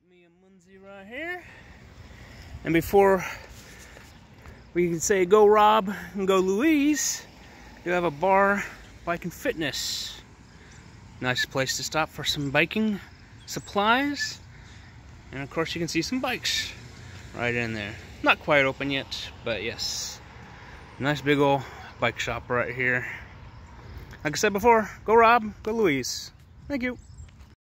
Me a Munzee right here. And before we can say go Rob and go Louise, you have a bar, bike and fitness. Nice place to stop for some biking supplies. And of course you can see some bikes right in there. Not quite open yet, but yes. Nice big old bike shop right here. Like I said before, go Rob, go Louise. Thank you.